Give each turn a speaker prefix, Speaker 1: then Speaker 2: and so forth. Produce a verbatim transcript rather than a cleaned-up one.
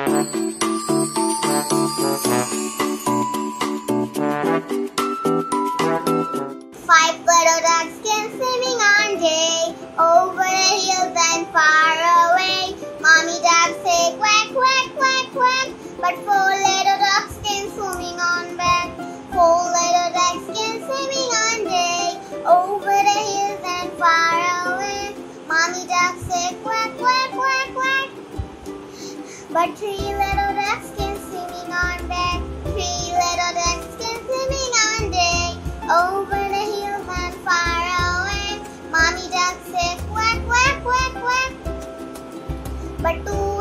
Speaker 1: Five little ducks came swimming on day over the hills and far away. Mommy duck said quack, quack, quack, quack, but four little ducks came swimming on back. Four little ducks came swimming on day over the hills and far away. Mommy duck said quack, quack, quack, quack, but three little ducks came swimming on back. Three little ducks came swimming on day over the hills and far away. Mommy duck said quack, quack, quack, quack, but two